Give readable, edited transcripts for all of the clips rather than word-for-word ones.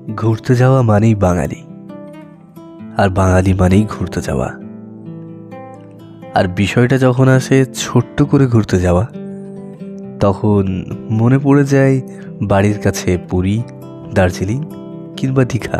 ঘুরতে যাওয়া মানেই বাঙালি, আর বাঙালি মানেই ঘুরতে যাওয়া। আর বিষয়টা যখন আসে ছোট্ট করে ঘুরতে যাওয়া, তখন মনে পড়ে যায় বাড়ির কাছে পুরী, দার্জিলিং কিংবা দীঘা।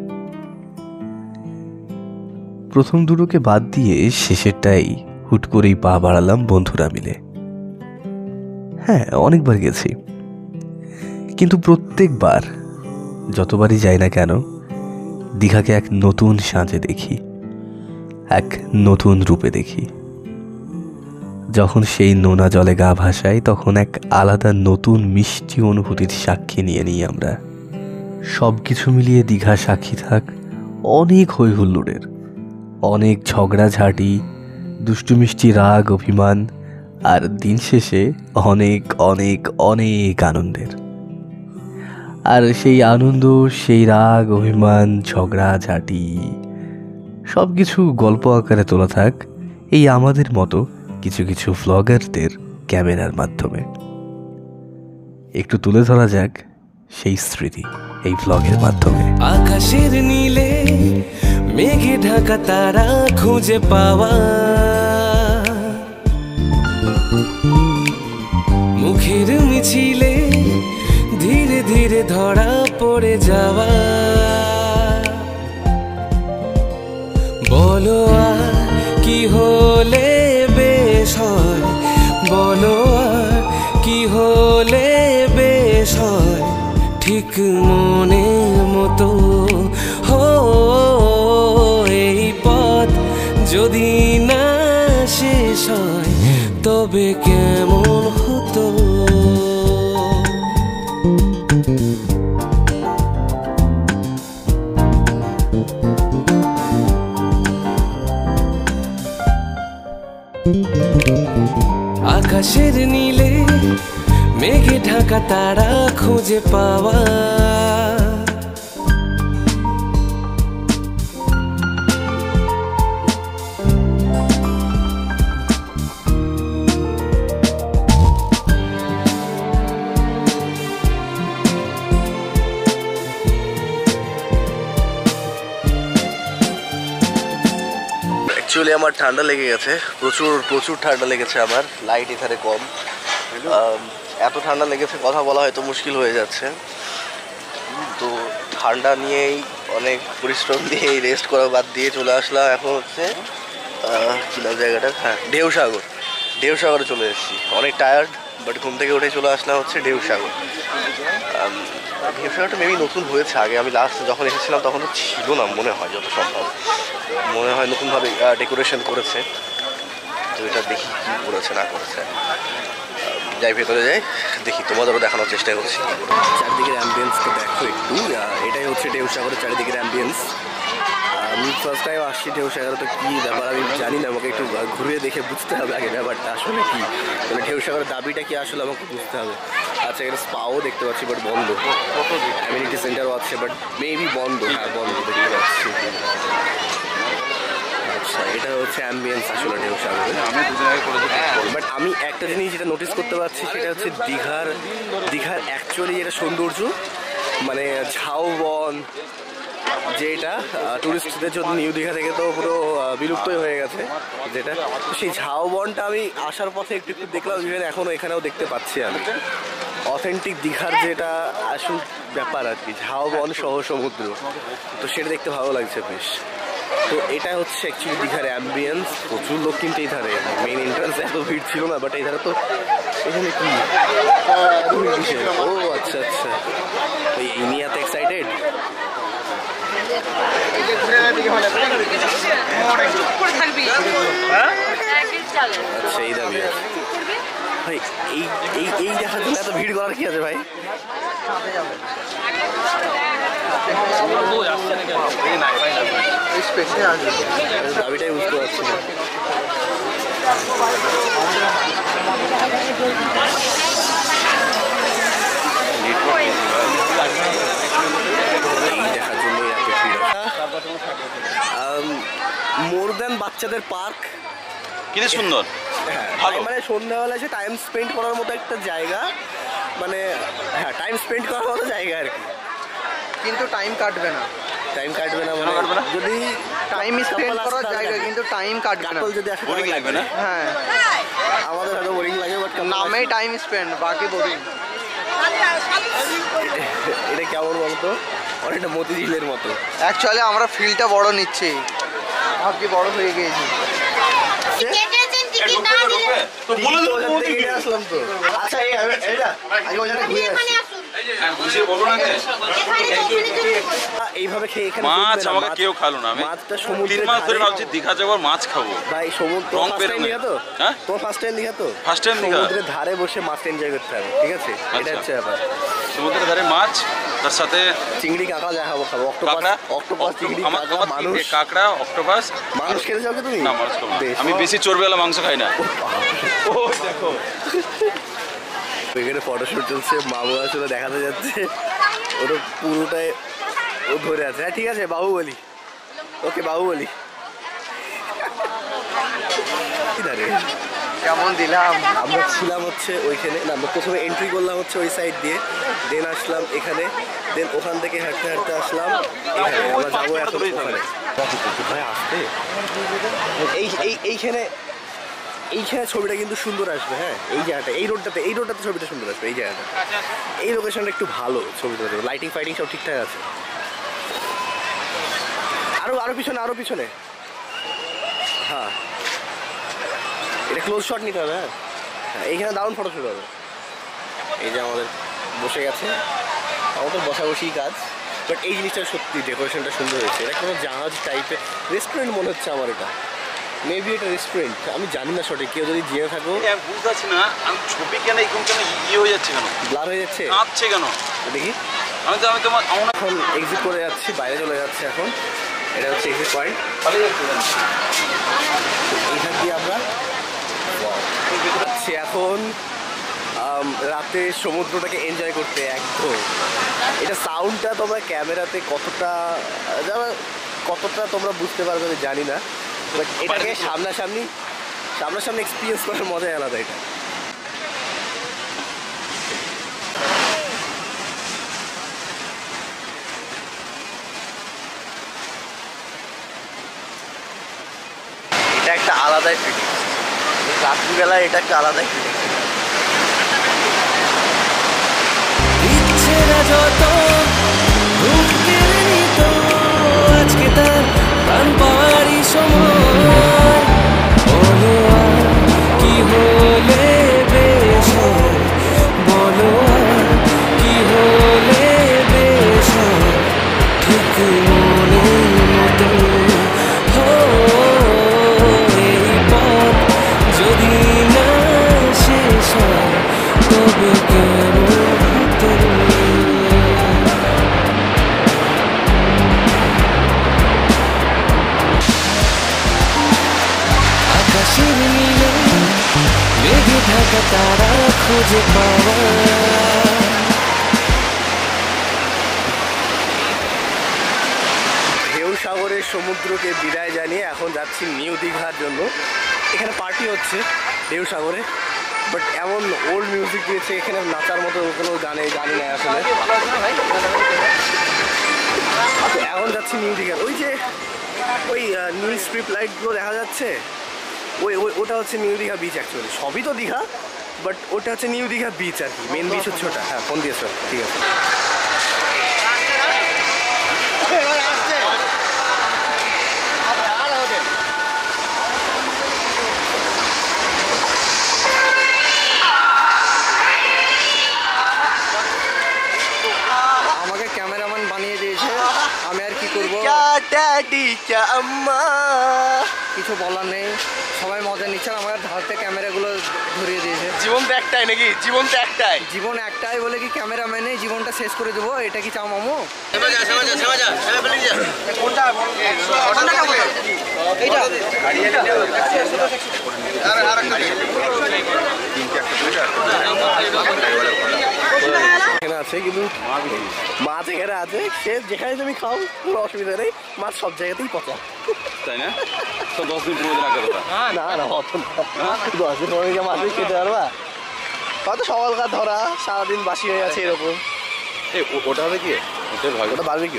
প্রথম দুটোকে বাদ দিয়ে শেষেরটাই হুট করেই পা বাড়ালাম বন্ধুরা মিলে। হ্যাঁ, অনেকবার গেছি, কিন্তু প্রত্যেকবার যতবারই যাই না কেন, দীঘাকে এক নতুন সাঁজে দেখি, এক নতুন রূপে দেখি। যখন সেই নোনা জলে গা ভাসাই, তখন এক আলাদা নতুন মিষ্টি অনুভূতির সাক্ষী নিয়ে নিই আমরা। সব কিছু মিলিয়ে দীঘা সাক্ষী থাক অনেক হই হুল্লোড়ের, অনেক ঝগড়াঝাঁটি, দুষ্টু মিষ্টি রাগ অভিমান, আর দিন শেষে অনেক অনেক অনেক আনন্দের। আর সেই আনন্দ, সেই রাগ অভিমান, ঝগড়াঝাঁটি সব কিছু গল্প আকারে তোলা থাক এই আমাদের মতো কিছু কিছু ভ্লগারদের ক্যামেরার মাধ্যমে। একটু তুলে ধরা যাক সেই স্মৃতি এই ভ্লগের মাধ্যমে। আকাশের নীলে মেঘে ঢাকা তারা খুঁজে পাওয়া, মুখের মিছিলে ধীরে ধীরে ধরা পড়ে যাওয়া। বলো আর কি হলে বেশ হয়, বলো আর কি হলে বেশ হয়, ঠিক মনের মতো এই পথ যদি না শেষ হয় তবে কেমন হতো। আকাশের নীলে মেঘে ঢাকা তারা খুঁজে পাওয়া, অ্যাকচুয়ালি আমার ঠান্ডা লেগে গেছে, প্রচুর প্রচুর ঠান্ডা লেগেছে আমার। লাইট এখানে কম, এত ঠান্ডা লেগেছে কথা বলা হয়তো মুশকিল হয়ে যাচ্ছে। তো ঠান্ডা নিয়েই অনেক পরিশ্রম দিয়ে রেস্ট করা বাদ দিয়ে চলে আসলাম। এখন হচ্ছে কী নাম জায়গাটা, হ্যাঁ ঢেউসাগর। ঢেউসাগরে চলে এসেছি, অনেক টায়ার্ড, বাট ঘুম থেকে উঠে চলে আসলাম হচ্ছে ঢেউসাগর। ঢেউসাগরটা মেবি নতুন হয়েছে, আগে আমি লাস্ট যখন এসেছিলাম তখন তো ছিল না মনে হয়, যত সম্ভব মনে হয় নতুনভাবে ডেকোরেশন করেছে। তো এটা দেখি কী করেছে না করেছে, যাই ভেতরে যাই দেখি, তোমাদেরও দেখানোর চেষ্টা করছি। চারিদিকের অ্যাম্বিয়েন্সটা দেখো একটু, এটাই হচ্ছে ঢেউসাগরের চারিদিকের অ্যাম্বিয়েন্স। আমি ফার্স্ট টাইম আসছি ঢেউসাগরে, তো কী ব্যাপার আমি জানি না, আমাকে একটু ঘুরিয়ে দেখে বুঝতে হবে আগে ব্যাপারটা আসলে কি, মানে ঢেউসাগরের দাবিটা কি আসলে আমাকে বুঝতে হবে। আচ্ছা, এখানে স্পাও দেখতে পাচ্ছি বাট বন্ধ, কমিউনিটি সেন্টারও আছে বাট মেবি বন্ধ, হ্যাঁ বন্ধ দেখতে পাচ্ছি। আচ্ছা, এটা হচ্ছে অ্যাম্বিয়েন্স আসলে ঢেউসাগরে। বাট আমি একটা জিনিস যেটা নোটিস করতে পারছি সেটা হচ্ছে দীঘার অ্যাকচুয়ালি যেটা সৌন্দর্য, মানে ঝাউবন, যেটা টুরিস্টদের জন্য নিউ দীঘা থেকে তো পুরো বিলুপ্তই হয়ে গেছে, যেটা সেই ঝাউবনটা আমি আসার পথে একটু একটু দেখলাম, ইভেন এখনও এখানেও দেখতে পাচ্ছি আমি। অথেন্টিক দীঘার যেটা আসল ব্যাপার আর কি, ঝাউবন সহ সমুদ্র, তো সেটা দেখতে ভালো লাগছে বেশ। তো এটা হচ্ছে অ্যাকচুয়ালি দীঘার অ্যাম্বিয়েন্স। প্রচুর লোক কিন্তু এই ধারে, মেইন এন্ট্রান্সে এত ভিড় ছিল না, বাট এই ধারে তো এখানে কি ও আচ্ছা আচ্ছা, এই নিয়ে এত এক্সাইটেড। আচ্ছা, এই দাবি ভাই, এই দেখার জন্য এত ভিড় করার কি আছে ভাই? দাবিটাই বুঝতে পারছি না। মোর দ্যান বাচ্চাদের পার্ক, কি সুন্দর, হ্যাঁ মানে সন্ধ্যাবেলা এসে টাইম স্পেন্ড করার মতো একটা জায়গা, মানে হ্যাঁ টাইম স্পেন্ড করার মতো জায়গা আর কি। কিন্তু টাইম কাটবে না। টাইম কাটবে না মানে যদি টাইম স্পেন্ড করার জায়গা কিন্তু টাইম কাটবে না। যদি আসে বোরিং লাগবে না? হ্যাঁ, আমাদের হয়তো বোরিং লাগে, বাট নামেই টাইম স্পেন্ড, বাকি বোরিং। এটা কেমন বলতো, অনেকটা মতিঝিলের মতো। অ্যাকচুয়ালি আমরা ফিল্ডটা বড় নিচ্ছি, ভাবছি বড় হয়ে গিয়েছি। তো বলে দেবো ওখান থেকে হেঁটে আসলাম তো। আচ্ছা এই এইটা আগে ওখানে ঘুরে আসি। বুঝিয়ে বলো না এইভাবে খেয়ে এখানে মাছ চলবে না, আমাকে কেউ খালো না। আমি মাছটা 3 সমুদ্রের মাস ধরে ধারে। ভাবছি দীঘা যাবার মাছ খাবো। ভাই সমুদ্র রং ফার্স্ট টাইম বেরোনো। দীঘা তো? হ্যাঁ? তোমার ফার্স্ট টাইম দীঘা তো? First time Digha. সমুদ্রের ধারে বসে মাছ এনজয় করতে হবে, ঠিক আছে? এটা আচ্ছা। হচ্ছে ব্যাপার। সমুদ্রের ধারে মাছ, তার সাথে চিংড়ি কাঁকড়া যা খাবো খাবো, অক্টোপাস কাঁকড়া, অক্টোপাস চিংড়ি আমার কাঁকড়া মানুষ। কাঁকড়া, অক্টোপাস। মানুষ খেতে যাও কি তুমি? না মাছ খাবো না। বেশ। আমি বেশি চর্বিওয়ালা মাংস খাই না। ও দেখো এখানে ফটোশুট চলছে, মামু আসলে দেখাতে যাচ্ছে, ওটা পুরোটাই ও ধরে আছে। হ্যাঁ ঠিক আছে, বাহুবলি। ওকে বাহুবলি। কি ধারে? কেমন দিলাম? আমরা ছিলাম হচ্ছে ওইখানে, না আমরা প্রথমে এন্ট্রি করলাম হচ্ছে ওই সাইড দিয়ে, দেন আসলাম এখানে, দেন ওখান থেকে হাঁটতে হাঁটতে আসলাম এখানে। আমরা যাবো এখন ওখানে। ভাই আসতে এইখানে এইখানে ছবিটা কিন্তু সুন্দর আসবে। হ্যাঁ এই জায়গাটা, এই রোডটাতে ছবিটা সুন্দর আসবে। এই জায়গাটা, এই লোকেশনটা একটু ভালো, ছবিটা লাইটিং ফাইটিং সব ঠিকঠাক আছে। আরো পিছনে, আরো পিছনে। হ্যাঁ এটা ক্লোজ শট নিতে হবে। হ্যাঁ এইখানে দারুণ ফটো শুট হবে। এই যে আমাদের বসে গেছে, আমাদের বসাবসি কাজ, বাট এই জিনিসটা সত্যি ডেকোরেশনটা সুন্দর হয়েছে। এটা কোনো জাহাজ টাইপের রেস্টুরেন্ট মনে হচ্ছে আমার। এটা মেবি এটা রেস্টুরেন্ট, আমি জানি না সঠিক, কেউ যদি জেনে থাকো। আমি বুঝতে পারছি না, আমি ছবি কেন এরকম কেন ইয়ে হয়ে যাচ্ছে, কেন ব্লার হয়ে যাচ্ছে, কাঁদছে কেন দেখি। আমি তোমার আমার এখন এক্সিট করে যাচ্ছি, বাইরে চলে যাচ্ছে এখন। এটা হচ্ছে এক্সিট পয়েন্ট। ভালো যাচ্ছে। এইখান দিয়ে আমরা যাচ্ছি এখন রাতে সমুদ্রটাকে এনজয় করতে একদম। এটা সাউন্ডটা তোমরা ক্যামেরাতে কতটা তোমরা বুঝতে পারবে আমি জানি না, বাট এটাকে সামনাসামনি এক্সপিরিয়েন্স করার মজাই আলাদা। এটা এটা একটা আলাদাই ফিলিংস, রাত্রিবেলায় এটা একটা আলাদাই ফিলিংস। ইচ্ছেরা যত রূপ কেড়ে নিত, আজকে তার প্রাণ পাওয়ারই সময়। বলো আর কি হলে বেশ হয়, বলো আর কি হলে বেশ হয়, ঠিক মনের মতো। এই পথ যদি না শেষ হয়, তবে কেন আকাশের নীলে মেঘে ঢাকা তারা খুঁজে পাওয়া। ঢেউ সাগরের সমুদ্রকে বিদায় জানিয়ে এখন যাচ্ছি নিউ দীঘার জন্য। এখানে পার্টি হচ্ছে ঢেউ সাগরে, বাট এমন ওল্ড মিউজিক দিয়েছে এখানে, নাচার মতো কোনো গানে জানি না আসলে। তো এখন যাচ্ছি নিউ দীঘার। ওই যে ওই নীল স্ট্রিপ লাইটগুলো দেখা যাচ্ছে, ওটা হচ্ছে নিউ দীঘা বিচ। অ্যাকচুয়ালি সবই তো দীঘা, বাট ওটা হচ্ছে নিউ দীঘা বিচ আর কি, মেন বিচ হচ্ছে ওটা। হ্যাঁ ফোন দিয়েছ, ঠিক আছে। আমাকে ক্যামেরাম্যান বানিয়ে দিয়েছে, আমি আর কি করবো, কিছু বলার নেই। সবাই মজা নিচ্ছে, আমার হাতে ক্যামেরাগুলো ধরিয়ে দিয়েছে। জীবন তো একটাই নাকি? জীবন তো একটাই। জীবন একটাই বলে কি ক্যামেরাম্যানে জীবনটা শেষ করে দেবো? এটা কি চাও মামু? এখানে আছে কিন্তু মাছ এখানে আছে, সে যেখানে তুমি খাও কোনো অসুবিধা নেই, মাছ সব জায়গাতেই পচা, তাই না? তো 10 দিন পুরো রাখা কথা। না না অত না, 10 দিন পরে মাছই খেতে পারবা? হয়তো সকালকার ধরা সারাদিন বাসি হয়ে আছে এরকম। ওটা হবে কি? ওটা বারবিকিউ।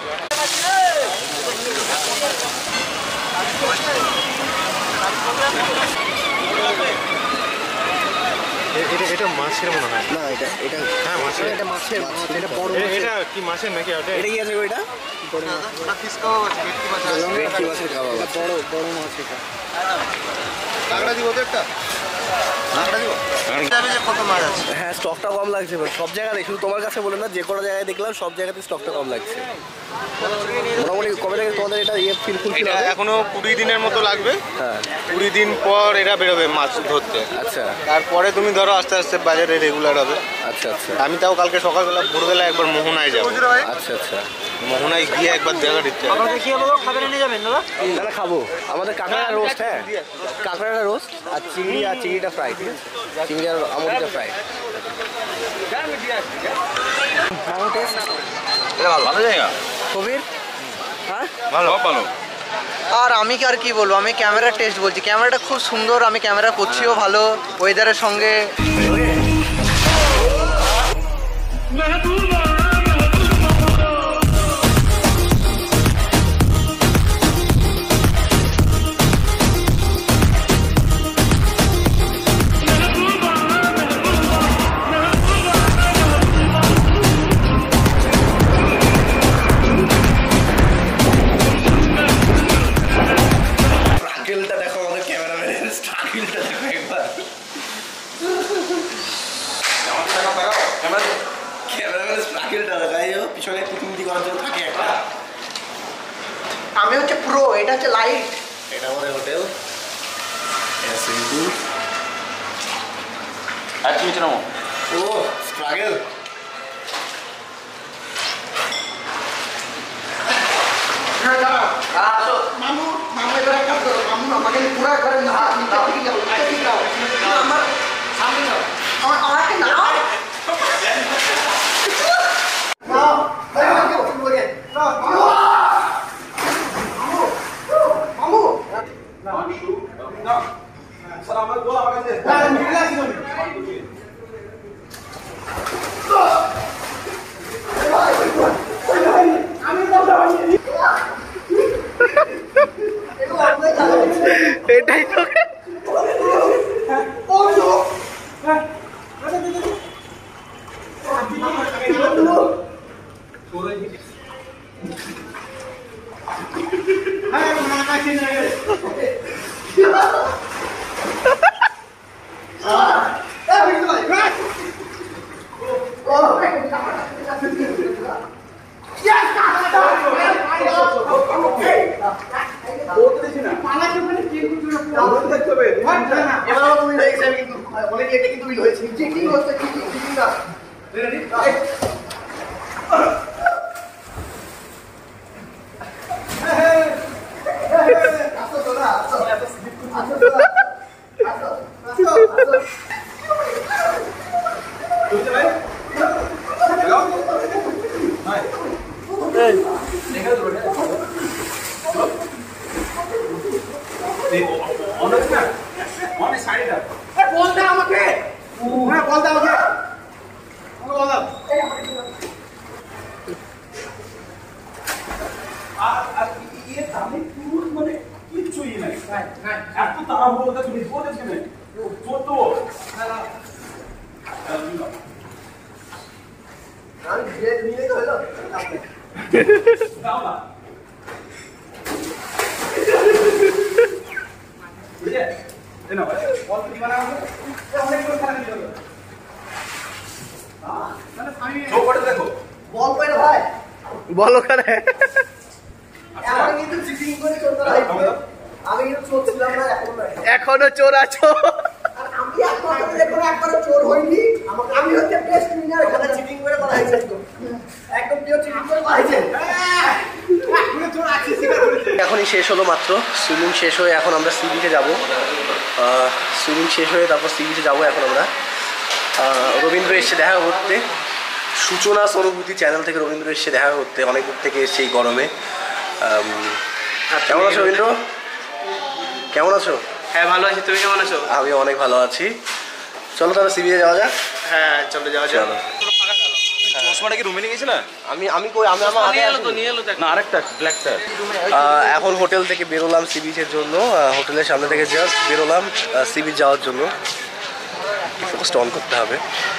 এটা মাছের মনে হয়। না এটা এটা হ্যাঁ মাছের। এটা মাছের এটা বড় এটা কি মাছের নাকি ওটা? এটা কি আছে ওইটা? ফিশ কাবাব আছে, ভেটকি মাছ আছে। ভেটকি মাছের কাবাব আছে। বড় মাছ এটা। কাঁকড়া দিব তো একটা? কাঁকড়া দিব? জানি যে কত মাছ আছে। হ্যাঁ স্টকটা কম লাগছে, সব জায়গায় শুধু তোমার কাছে বলে না, যে কোনো জায়গায় দেখলাম সব জায়গাতে স্টকটা কম লাগছে। মোটামুটি কবে থেকে তোমাদের এটা ফিল এটা এখনো 20 দিনের মতো লাগবে। হ্যাঁ 20 দিন পর এরা বেরোবে মাছ ধরতে। আচ্ছা তারপরে তুমি ধরো আস্তে আস্তে বাজারে রেগুলার হবে। আচ্ছা আচ্ছা আমি তাও কালকে সকালবেলা ভোরবেলা একবার মোহনায় যাবো। আচ্ছা আচ্ছা। মোহনায় গিয়ে একবার দেখার ইচ্ছা আছে। না খাবো আমাদের কাঁকড়া রোস্ট। হ্যাঁ কাঁকড়াটা রোস্ট আর চিংড়িটা ফ্রাই। ঠিক আছে চিংড়ি আর আমুদিটা ফ্রাই। ভালো জায়গা। কবির হ্যাঁ ভালো ভালো। আর আমি কি আর কি বলবো, আমি ক্যামেরার টেস্ট বলছি। ক্যামেরাটা খুব সুন্দর, আমি ক্যামেরা করছিও ভালো, ওয়েদারের সঙ্গে। স্ট্রাগলটা দেখো আমাদের ক্যামেরাম্যানের, স্ট্রাগলটা দেখো একবার। ক্যামেরাম্যানের স্ট্রাগলটা দেখাই পিছনে কুতুমতি করার জন্য থাকে একটা। আমি হচ্ছে প্রো, এটা হচ্ছে লাইট। এটা আমাদের হোটেল, এটা সুইমিং পুল। আর কি নামো? ও স্ট্রাগল। মামু এবার একটা মামু আমাকে পুরো করে না আমার সামনে যাও, আমাকে নাও এটাই তো। বলো কারে এখনো চোর আছো? এখনই শেষ হলো মাত্র সুইমিং শেষ হয়ে, এখন আমরা সি বিচে যাবো। সুইমিং শেষ হয়ে তারপর সি বিচে যাবো। এখন আমরা রবীন্দ্র এসছে দেখা করতে, সূচনা অনুভূতি চ্যানেল থেকে রবীন্দ্র এসছে দেখা করতে, অনেক দূর থেকে এসছে এই গরমে। কেমন আছো রবীন্দ্র? কেমন আছো? হ্যাঁ ভালো আছি, তুমি কেমন আছো? আমি অনেক ভালো আছি। চলো তাহলে সি বিচে যাওয়া যাক। হ্যাঁ চলে যাওয়া যাক। চশমাটা কি রুমে নিয়ে গেছিল? আমি কই আমি আমার আগে না আরেকটা ব্ল্যাকটা। এখন হোটেল থেকে বেরোলাম সি বিচের জন্য। হোটেলের সামনে থেকে জাস্ট বেরোলাম সি বিচ যাওয়ার জন্য। ফোকাসটা অন করতে হবে।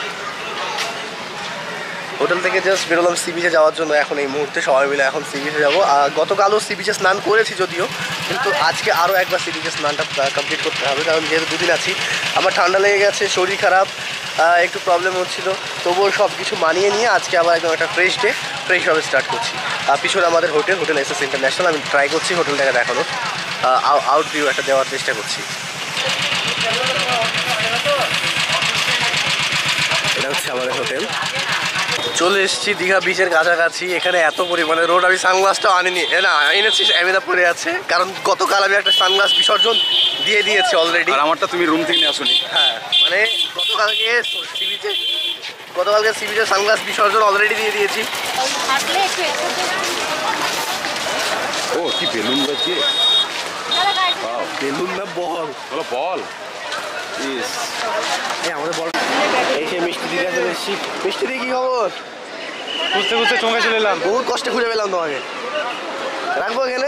হোটেল থেকে জাস্ট বেরোলাম সি বিচে যাওয়ার জন্য। এখন এই মুহূর্তে সবাই মিলে এখন সি বিচে যাবো। গতকালও সি বিচে স্নান করেছি যদিও, কিন্তু আজকে আরও একবার সি বিচে স্নানটা কমপ্লিট করতে হবে, কারণ যেহেতু দুদিন আছি। আমার ঠান্ডা লেগে গেছে, শরীর খারাপ, একটু প্রবলেম হচ্ছিলো, তবুও সব কিছু মানিয়ে নিয়ে আজকে আবার একদম একটা ফ্রেশভাবে স্টার্ট করছি। পিছনে আমাদের হোটেল এসএস ইন্টারন্যাশনাল। আমি ট্রাই করছি হোটেলটাকে দেখানোর, আউট ভিউ একটা দেওয়ার চেষ্টা করছি। এটা হচ্ছে আমাদের হোটেল। চলে এসেছি দীঘা বিচের কাছাকাছি। এখানে এত পরিমাণে রোড, আমি সানগ্লাসটাও আনিনি, না এনেছি, আমিদা পরে আছে, কারণ গতকাল আমি একটা সানগ্লাস বিসর্জন দিয়ে দিয়েছি অলরেডি। আর আমারটা তুমি রুম থেকে নিয়ে আসোনি? হ্যাঁ, মানে গতকালকে সি বিচে সানগ্লাস বিসর্জন অলরেডি দিয়ে দিয়েছি। ও কি বেলুন গাছে, বেলুন না বল, বলো বল। ইস, আমাদের বল। এই সে মিষ্টি দিদি আছে, মিষ্টি দিয়ে কি খবর? খুঁজতে চমকে চলে এলাম। বহুত কষ্টে খুঁজে পেলাম তোমাকে। রাখবো এখানে,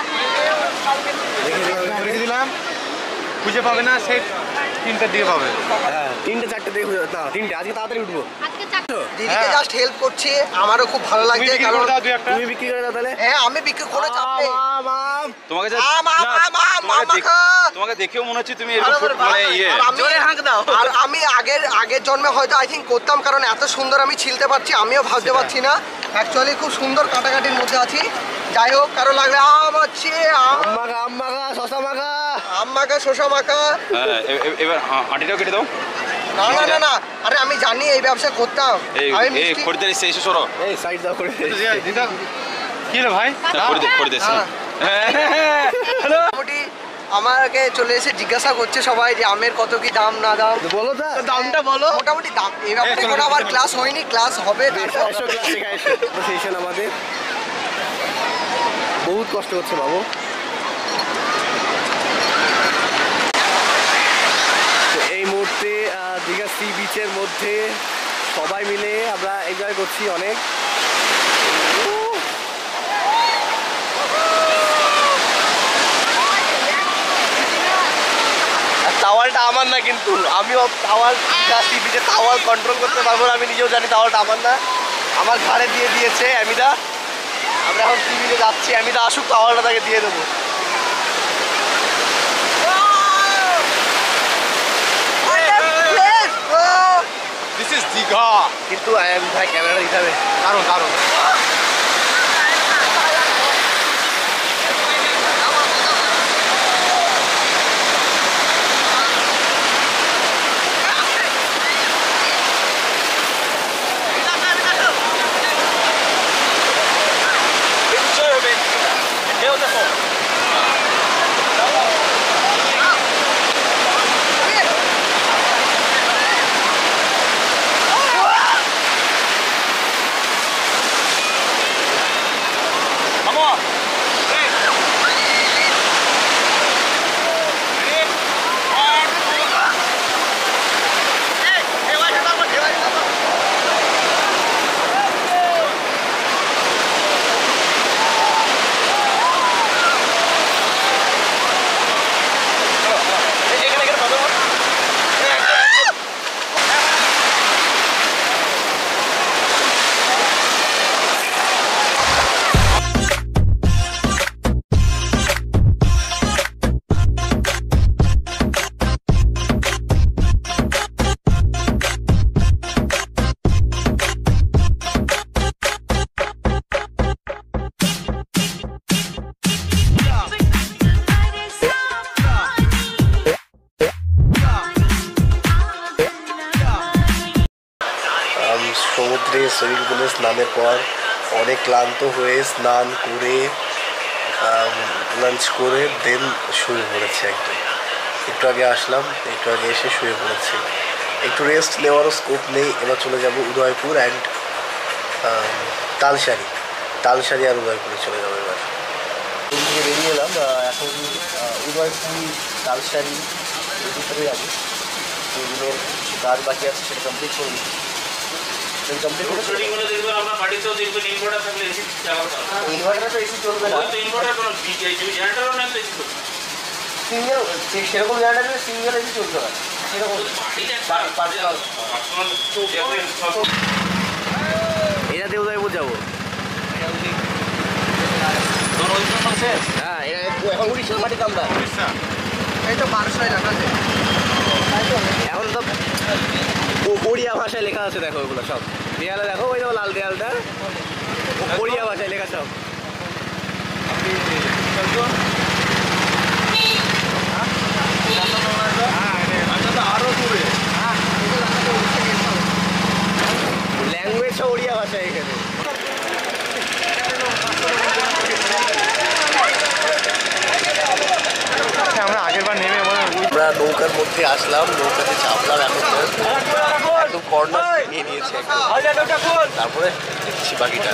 রেখে দিলাম, খুঁজে পাবে না, সেই 3টার দিকে পাবে। হ্যাঁ 3টে 4টে দিয়ে খুঁজে, না 3টে, আজকে তাড়াতাড়ি উঠবো। দিদিকে জাস্ট হেল্প করছি, আমারও খুব ভালো লাগছে, কারণ তুমি বিক্রি করে দাও তাহলে। হ্যাঁ আমি বিক্রি করে চাপ নেই। তোমাকে তোমাকে দেখেও মনে হচ্ছে তুমি এরকম মানে ইয়ে জোরে হাঁক দাও। আর আমি আগের জন্মে হয়তো আই থিঙ্ক করতাম, কারণ এত সুন্দর আমি ছিলতে পারছি, আমিও ভাবতে পারছি না। অ্যাকচুয়ালি খুব সুন্দর কাটাকাটির মধ্যে আছি। যাই হোক, কারো লাগলে আম আছে, আম মাখা, শসা মাখা। এবার আটিটাও কেটে দাও। না, আরে আমি জানি এই ব্যবসা করতাম। আমি এই খরিদার এসে সরো, এই সাইড দাও করে দিদা। কি রে ভাই, খরিদার মোটামুটি আমাকে চলে এসে জিজ্ঞাসা করছে সবাই যে আমের কত কি দাম না দাম। বলো তো দামটা বলো। মোটামুটি দাম এই ব্যাপারে কোনো আবার ক্লাস হয়নি, ক্লাস হবে। সেশন আমাদের বহুত কষ্ট হচ্ছে বাবু। এই মুহূর্তে দীঘা সি বিচের মধ্যে সবাই মিলে আমরা এনজয় করছি অনেক। টাওয়ালটা আমার না, কিন্তু আমিও টাওয়াল সি বিচে টাওয়াল কন্ট্রোল করতে পারবো না। আমি নিজেও জানি টাওয়ালটা আমার না, আমার ঘাড়ে দিয়ে দিয়েছে অ্যামিদা। আমরা এখন সি বিচে যাচ্ছি, অ্যামিদা আসুক, টাওয়ালটা তাকে দিয়ে দেবো। This is Digha. কিন্তু ভাই ক্যামেরাটা দিতে হবে, কারণ সমুদ্রে সুইমিং পুলে স্নানের পর অনেক ক্লান্ত হয়ে স্নান করে লাঞ্চ করে দেন শুয়ে পড়েছি। একটু আগে আসলাম, একটু আগে এসে শুয়ে পড়েছি। একটু রেস্ট নেওয়ারও স্কোপ নেই। এবার চলে যাব উদয়পুর অ্যান্ড তালসারি আর উদয়পুরে চলে যাবো। এবার রুম থেকে বেরিয়ে এলাম, এখন উদয়পুর তালসারি ভিতরে যাবো। রুমের কিছু কাজ বাকি আছে, সেটা কমপ্লিট করে নিচ্ছি। ইনভার্টার তো এসি চলবে না, সিঙ্গেল সেরকম জেনারেটার সিঙ্গেল এসি চলবে না, সেরকম এটা দেউদাইপুর যাবো। হ্যাঁ এখন উড়িষ্যার মাটি কামদা, এই তো 1200 দেখাচ্ছে। এখন তো ওড়িয়া ভাষায় লেখা আছে, দেখো ওগুলো সব দেয়ালে, দেখো ওই লাল দেয়ালটা ওড়িয়া ভাষায় লেখা সব। ল্যাঙ্গুয়েজ ওড়িয়া ভাষায় এখানে। আমরা নৌকার মধ্যে আসলাম, নৌকাতে চাপলাম, এখন একদম কর্নার নিয়ে নিয়েছে, তারপরে দেখছি বাকিটা।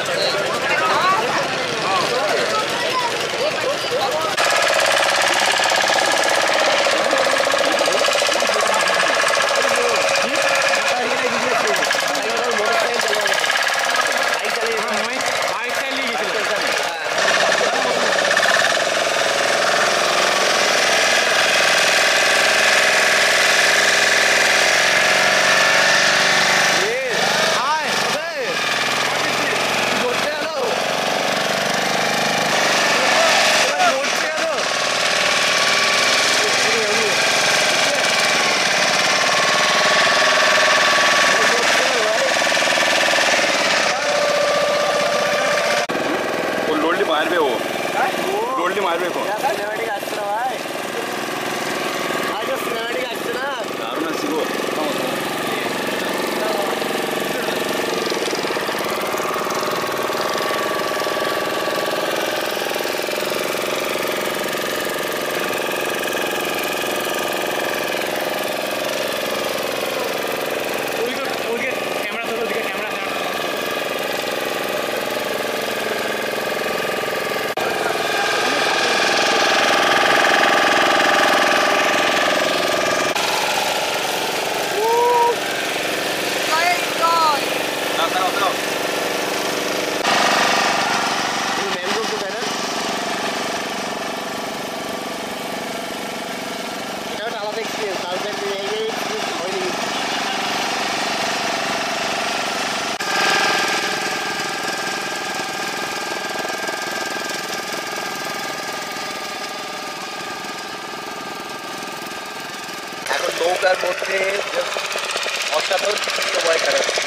নৌকার মধ্যে অসাধারণ সময় কাটাচ্ছে,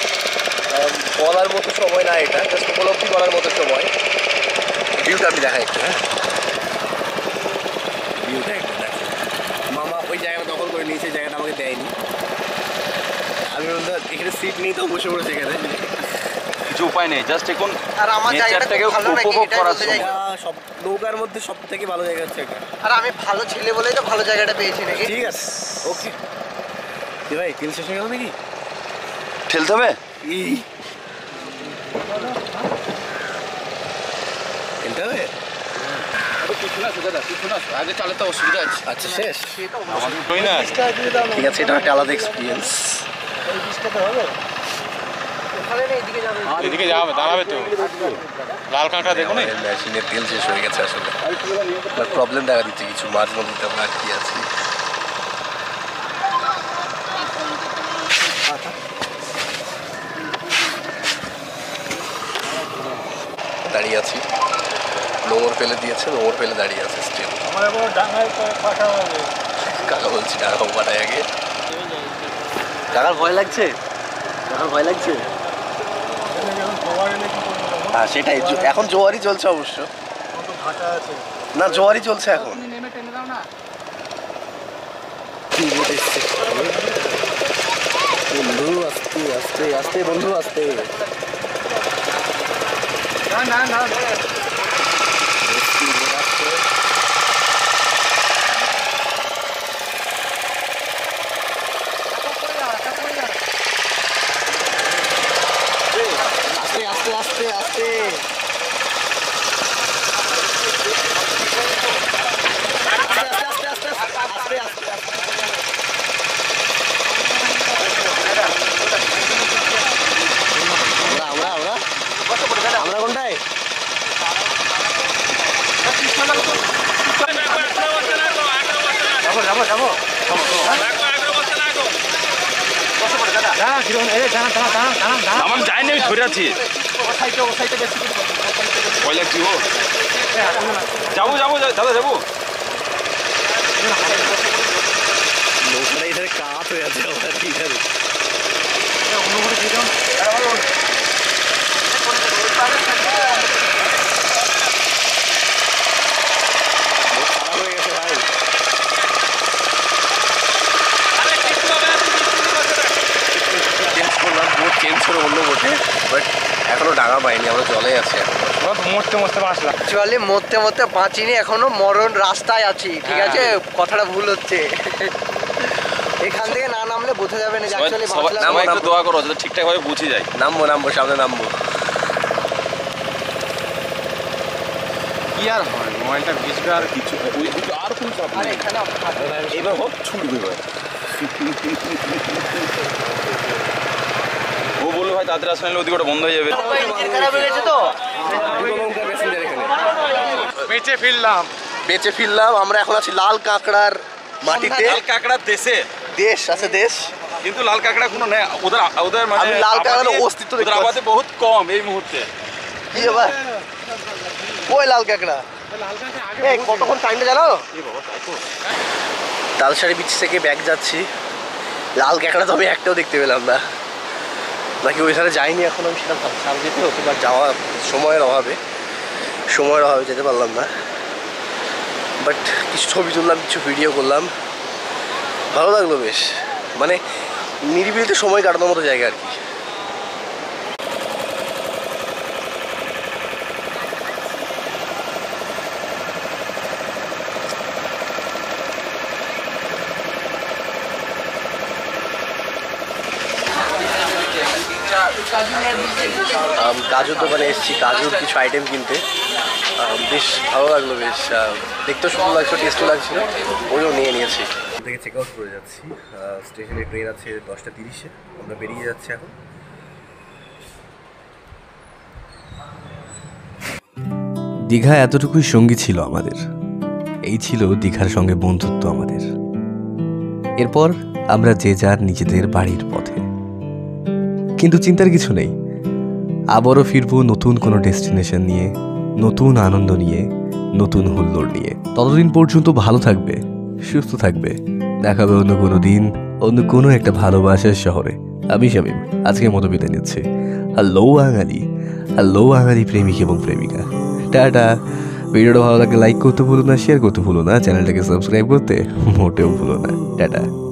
বলার মতো সময় না, এটা জাস্ট উপলব্ধি করার মতো সময়। ভিউটা আমি দেখাই একটু। হ্যাঁ, ভিউটা একটু দেখো। মামা ওই জায়গাটা দখল করে নিয়েছে, জায়গাটা আমাকে দেয়নি। আমি এখানে সিট নিয়ে তো বসে পড়েছি এখানে, কিছু উপায় নেই, জাস্ট এখন আর আমার জায়গাটাকে উপভোগ করার সময়। সব নৌকার মধ্যে সব থেকে ভালো জায়গা হচ্ছে এটা। আর আমি ভালো ছেলে বলেই তো ভালো জায়গাটা পেয়েছি নাকি। ঠিক আছে, ওকে ভাই, তেল শেষ হয়ে গেল নাকি? ঠেলতে হবে, ঠেলতে হবে। আগে চালাতে অসুবিধা আছে। আচ্ছা শেষ, ঠিক আছে, এটা একটা আলাদা এক্সপিরিয়েন্স। এদিকে যাবে, দাঁড়াবে তো, লাল কাঁকড়া দেখো না। মেশিনের তেল শেষ হয়ে গেছে আসলে, প্রবলেম দেখা দিচ্ছে কিছু, মাঝ মধ্যে আমরা আটকে আছি। দাঁড়িয়ে আছি, নোংর ফেলে দিয়েছে, নোংর ফেলে দাঁড়িয়ে আছে স্টিল। কাকা বলছি ডাঙাও পাঠায় আগে। কাকার ভয় লাগছে, কাকার ভয় লাগছে। হ্যাঁ সেটাই, এখন জোয়ারই চলছে অবশ্য, না জোয়ারই চলছে এখন। বন্ধু আস্তে আস্তে আস্তে, বন্ধু আস্তে। না না না আস্তে আস্তে আস্তে আস্তে। আমার যাইনি, আমি ধরে আছি। ভয় লাগছি ও। যাবো যাবো দাদা যাবো। নৌকাটা এখানে কাত হয়ে আছে আমার এখানে। খারাপ হয়ে গেছে ভাই। চেঞ্জ করলাম, বোট চেঞ্জ করে অন্য বোটে, বাট এখনো ডাঙা পাইনি, আমরা জলে আছি এখন। মরতে মরতে বাঁচলাম। অ্যাকচুয়ালি মরতে মরতে বাঁচিনি, এখনো মরণ রাস্তায় আছি, ঠিক আছে? কথাটা ভুল হচ্ছে। এখান থেকে না নামলে বোঝা যাবে না যে অ্যাকচুয়ালি বাঁচলাম। সবাই একটু দোয়া করো যাতে ঠিকঠাক ভাবে বুঝে যায়। নামবো নামবো, সামনে নামবো। কি আর হয়, মোবাইলটা ভিজবে আর কিছু আর কোনো চাপ নেই। এবার হোক ছুটবে এবার। ও বললো ভাই তাড়াতাড়ি আসলে ওদিকে ওটা বন্ধ হয়ে যাবে। বেঁচে ফিরলাম। বেঁচে ফিরলাম। আমরা এখন আছি লাল কাঁকড়ার মাটিতে। লাল কাঁকড়ার দেশে। দেশ আছে দেশ, কিন্তু লাল কাঁকড়া কোনো নেই ওদের ওদের মানে আমি লাল কাঁকড়ার অস্তিত্ব দেখতে ওদের আবাদে বহুত কম এই মুহূর্তে। কি এবার ওই লাল কাঁকড়া কতক্ষণ টাইমটা জানো? তালসারি বিচ থেকে ব্যাগ যাচ্ছি, লাল কাঁকড়া তো আমি একটাও দেখতে পেলাম না, নাকি ওইখানে যাইনি এখন। আমি সেটা সামনে যেতে হতো, বা যাওয়া সময়ের অভাবে যেতে পারলাম না। বাট কিছু ছবি তুললাম, কিছু ভিডিও করলাম, ভালো লাগলো বেশ। মানে নিরিবিলিতে সময় কাটানোর মতো জায়গা আর কি। কাজুর দোকানে এসেছি, কাজুর কিছু আইটেম কিনতে। বেশ ভালো লাগলো, বেশ দেখতেও সুন্দর লাগছে, টেস্টও লাগছিল, ওইও নিয়ে নিয়েছি। থেকে চেক আউট করে যাচ্ছি, স্টেশনে ট্রেন আছে 10:30-এ, আমরা বেরিয়ে যাচ্ছি এখন। দীঘা এতটুকুই সঙ্গী ছিল আমাদের, এই ছিল দীঘার সঙ্গে বন্ধুত্ব আমাদের। এরপর আমরা যে যার নিজেদের বাড়ির পথে। কিন্তু চিন্তার কিছু নেই, আবারও ফিরবো নতুন কোনো ডেস্টিনেশন নিয়ে, নতুন আনন্দ নিয়ে, নতুন হুল্লোড় নিয়ে। ততদিন পর্যন্ত ভালো থাকবে, সুস্থ থাকবে। দেখা হবে অন্য কোনো দিন, অন্য কোনো একটা ভালোবাসার শহরে। আমি শামীম আজকের মতো বিদায় নিচ্ছি। হ্যালো বাঙালি প্রেমিক এবং প্রেমিকা, টাটা। ভিডিওটা ভালো লাগলে লাইক করতে ভুলো না, শেয়ার করতে ভুলো না, চ্যানেলটাকে সাবস্ক্রাইব করতে মোটেও ভুলো না। টাটা।